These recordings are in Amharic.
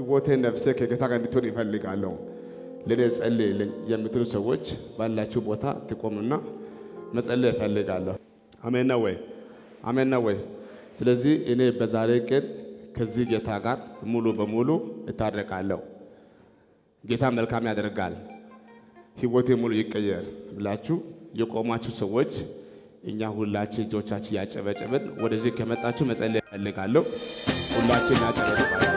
ህይወቴ ነፍሴ ከጌታ ጋር እንድትሆን ይፈልጋለሁ ለኔ ጸልይልኝ የምትሉ ሰዎች ባላችሁ ቦታ ትቆሙና መጸለይ ይፈልጋለሁ አሜን ነው ወይ አሜን ነው ወይ ስለዚህ እኔ በዛሬ ቀን ከዚህ ጌታ ጋር ሙሉ በሙሉ እታረቃለሁ ጌታ መልካም ያደርጋል ህይወቴ ሙሉ ይቀየር ብላችሁ የቆማችሁ ሰዎች እኛ ሁላችን እጆቻችን ያጨበጨብን ወደዚህ ከመጣችሁ መጸለይ ይፈልጋለሁ ሁላችን ያጨበጨባችሁ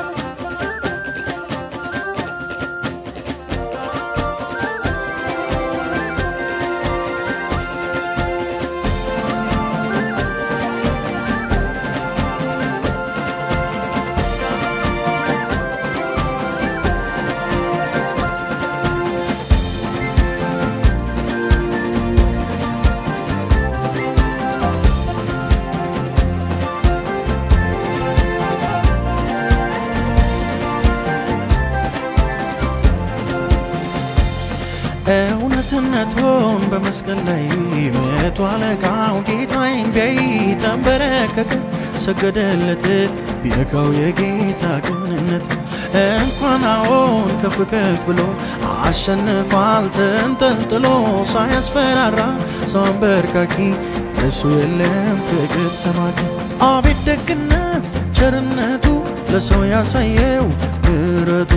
እውነትነቱን በመስቀል ላይ መቶ አለቃው ጌታዬን ቢያይ ተንበረከከ ሰገደለት ቢነካው የጌታ ቅንነት እንኳን አዎን ከፍ ከፍ ብሎ አሸንፏል ተንጠልጥሎ ሳያስፈራራ ሰው አንበርካኪ እሱ የለም ፍቅር ሰማኪ አቤት ደግነት ቸርነቱ ለሰው ያሳየው ምሕረቱ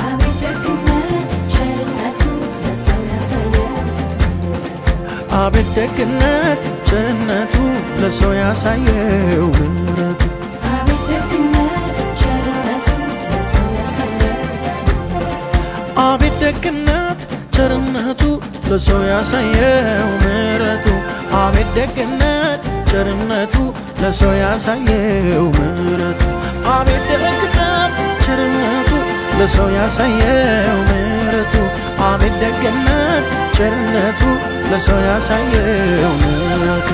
አቤት ደግነት ቸርነቱ ለሰው ያሳየው ምሕረቱ አቤት ደግነት ቸርነቱ ለሰው ያሳየው አቤት ደግነት ቸርነቱ ለሰው ያሳየው ምሕረቱ አቤት ደግነት ቸርነቱ ለሰው ያሳየው ምሕረቱ አቤት ደግነት ቸርነቱ ለሰው ያሳየው ምሕረቱ አቤት ደግነት ቸርነቱ ለሰው ያሳየው ምሕረቱ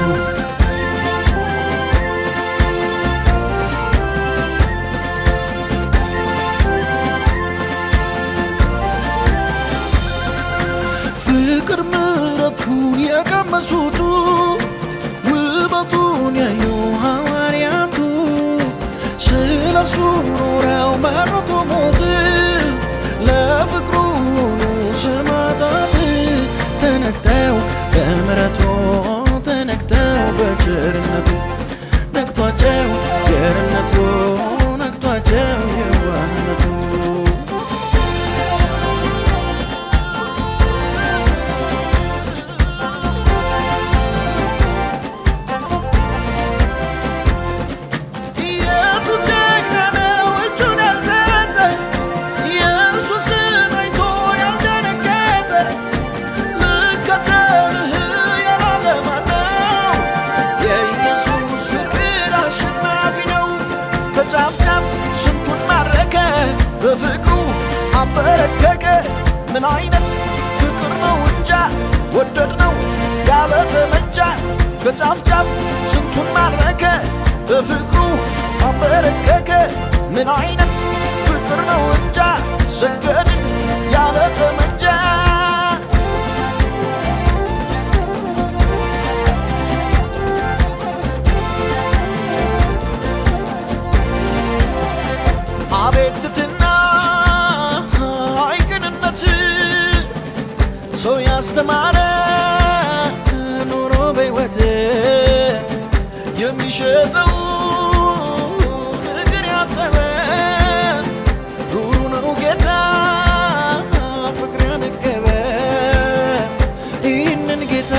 ፍቅር ምሕረቱን የቀመሱት ውበቱን ያዩ ሐዋርያቱ ስለሱ ኖረው መረጡ ሞት ለፍቅሩ ሰማዕታት ተነክተው በምሕረቱ ተነክተው በቸርነቱ ነክቷቸው ቸርነቱ ነክቷቸው የዋህነቱ በፍቅሩ አበረከከ ምን አይነት ፍቅር ነው እንጃ ወደድነው ያለ ተመንጃ በጫፍ ጫፍ ስንቱን ማረከ በፍቅሩ አበረከከ ምን አይነት ፍቅር ነው እንጃ ሰገድን ያለ ተመንጃ አቤትትና ሰው ያስተማረ ኑሮ በሕይወት የሚሸጠው ነገር ያጠበ ኑሩ ነው ጌታ ፍቅር ያነገበ ይህንን ጌታ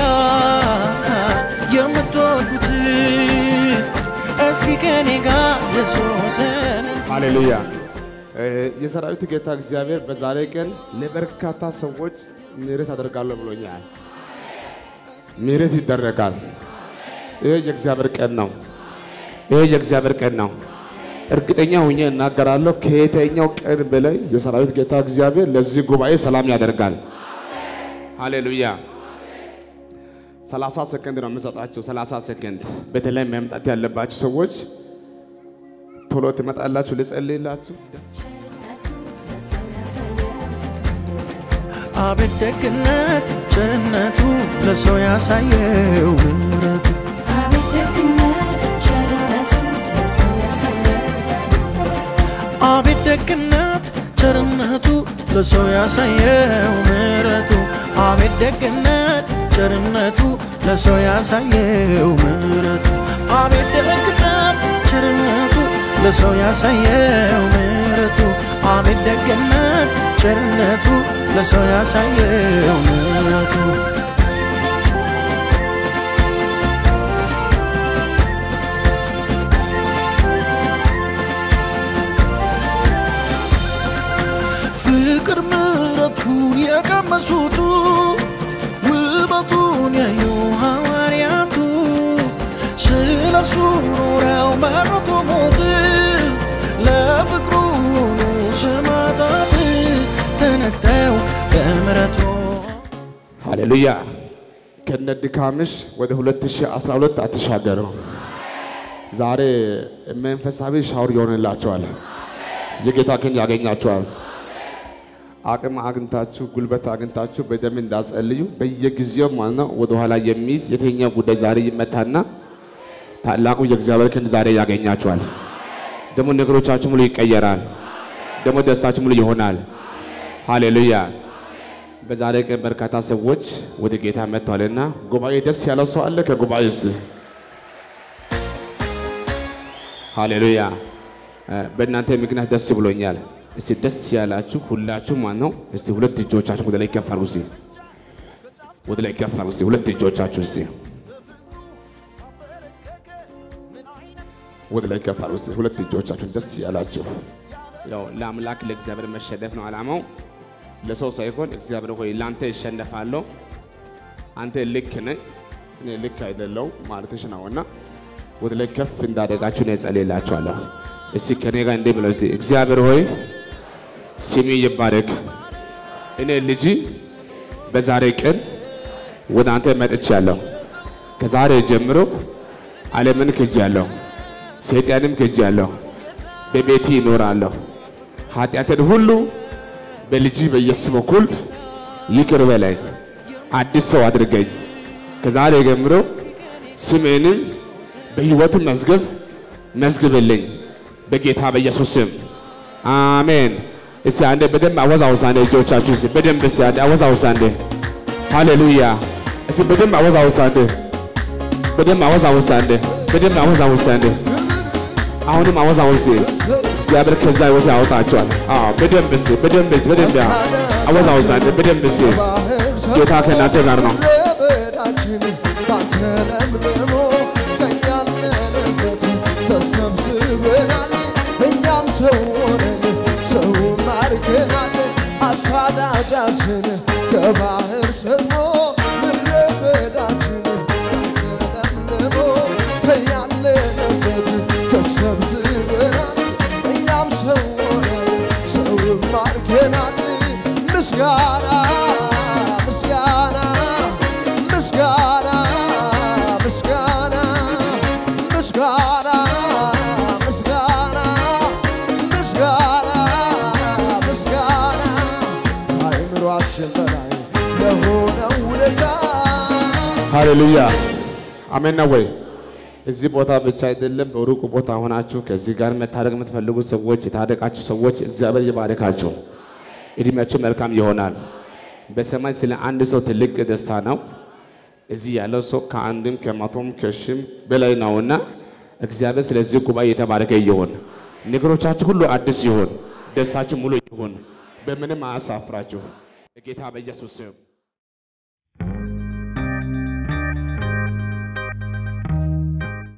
የምትወዱት እስኪ ከኔ ጋር ኢየሱስን ሃሌሉያ የሰራዊት ጌታ እግዚአብሔር በዛሬ ቀን ለበርካታ ሰዎች ምሕረት አደርጋለሁ ብሎኛል ምሕረት ይደረጋል ይሄ የእግዚአብሔር ቀን ነው ይሄ የእግዚአብሔር ቀን ነው እርግጠኛ ሆኜ እናገራለሁ ከየትኛው ቀን በላይ የሰራዊት ጌታ እግዚአብሔር ለዚህ ጉባኤ ሰላም ያደርጋል ሃሌሉያ 30 ሰከንድ ነው የምሰጣችሁ 30 ሰከንድ በተለይ መምጣት ያለባችሁ ሰዎች ቶሎ ትመጣላችሁ ልጸልይላችሁ አቤት ደግነት ቸርነቱ ለሰው ያሳየው ምሕረቱ አቤት ደግነት ቸርነቱ ለሰው ያሳየው አቤት ደግነት ቸርነቱ ለሰው ያሳየው ምሕረቱ አቤት ደግነት ቸርነቱ ለሰው ያሳየው ምሕረቱ አቤት ደግነት ቸርነቱ ለሰው ያሳየው ምሕረቱ አቤት ደግነት ቸርነቱ ለሰው ያሳየው ምሕረቱ ፍቅር ምሕረቱን የቀመሱቱ ውበቱን ያዩ ሐዋርያቱ ስለሱ ኖረው መረጡ ሞት ለፍቅሩ ሆኑ ሰማዕታት ተነክተው በምሕረቱ ሃሌሉያ ከነድካምሽ ወደ 2012 አትሻገሩ ዛሬ መንፈሳዊ ሻወር ይሆንላችኋል የጌታ ክንድ ያገኛችኋል አቅም አግንታችሁ ጉልበት አግንታችሁ በደም እንዳጸልዩ በየጊዜው ማለት ነው ወደ ኋላ የሚይዝ የትኛው ጉዳይ ዛሬ ይመታና ታላቁ የእግዚአብሔር ክንድ ዛሬ ያገኛችኋል ደሞ ነገሮቻችሁ ሙሉ ይቀየራል ደሞ ደስታችሁ ሙሉ ይሆናል ሃሌሉያ በዛሬ ቀን በርካታ ሰዎች ወደ ጌታ መጥተዋልና ጉባኤ ደስ ያለው ሰው አለ ከጉባኤ ውስጥ ሃሌሉያ በእናንተ ምክንያት ደስ ብሎኛል እስቲ ደስ ያላችሁ ሁላችሁ ማን ነው እስቲ ሁለት እጆቻችሁ ወደ ላይ ከፍ አድርጉ ወደ ላይ ከፍ አድርጉ ሁለት እጆቻችሁ እስቲ ወደ ላይ ከፍ አድርጉ ሁለት እጆቻችሁ ደስ ያላችሁ ያው ለአምላክ ለእግዚአብሔር መሸነፍ ነው ዓላማው ለሰው ሳይሆን እግዚአብሔር ሆይ ላንተ ይሸነፋለሁ አንተ ልክ ነህ እኔ ልክ አይደለው ማለትሽ ነውና ወደ ላይ ከፍ እንዳደጋችሁ ነው ጸልይላችኋለሁ እስቲ ከኔ ጋር እንደ ብለው እስቲ እግዚአብሔር ሆይ ስሚ ይባረክ እኔ ልጅ በዛሬ ቀን ወደ አንተ መጥቻለሁ ከዛሬ ጀምሮ ዓለምን ክጄአለሁ ሰይጣንም ክጄአለሁ በቤቴ እኖራለሁ ኃጢአትን ሁሉ በልጅ በኢየሱስ በኩል ይቅር በለኝ አዲስ ሰው አድርገኝ ከዛሬ ጀምሮ ስሜንም በሕይወት መዝግብልኝ በጌታ በኢየሱስ ስም አሜን እስቲ አንዴ በደንብ አወዛውሳኔ እጆቻችሁ እስቲ በደንብ እስቲ አንዴ አወዛውሳኔ ሃሌሉያ እስቲ በደንብ አወዛውሳኔ በደንብ አወዛውሳኔ በደንብ አወዛውሳኔ አሁንም አወዛውሳኔ እግዚአብሔር ከዛ ህይወት ያወጣቸዋል በደንብ እስቲ በደንብ አወዛውሳኔ በደንብ እስቲ ጌታ ከእናንተ ጋር ነው አሳዳጃችን ከባህር ሰጥሞ ምድረበዳችን ተለምልሞ ከያለንበት ተሰብስበናል እኛም ሰው ሆነን ሰው ማርከናል ምስጋና ምስጋና ምስጋና ምስጋና ምስጋና ምስጋና ምስጋና ምስጋና አይምሯችን በላይ ለሆነው ውለታ ሃሌሉያ አሜን ነው ወይ እዚህ ቦታ ብቻ አይደለም በሩቁ ቦታ ሆናችሁ ከዚህ ጋር መታረቅ የምትፈልጉ ሰዎች የታረቃችሁ ሰዎች እግዚአብሔር ይባርካችሁ እድሜያችሁ መልካም ይሆናል በሰማይ ስለ አንድ ሰው ትልቅ ደስታ ነው እዚህ ያለው ሰው ከአንድም ከመቶም ከሺም በላይ ነውና እግዚአብሔር ስለዚህ ጉባኤ የተባረከ ይሁን ነገሮቻችሁ ሁሉ አዲስ ይሁን ደስታችሁ ሙሉ ይሁን በምንም አያሳፍራችሁ በጌታ በኢየሱስ ስም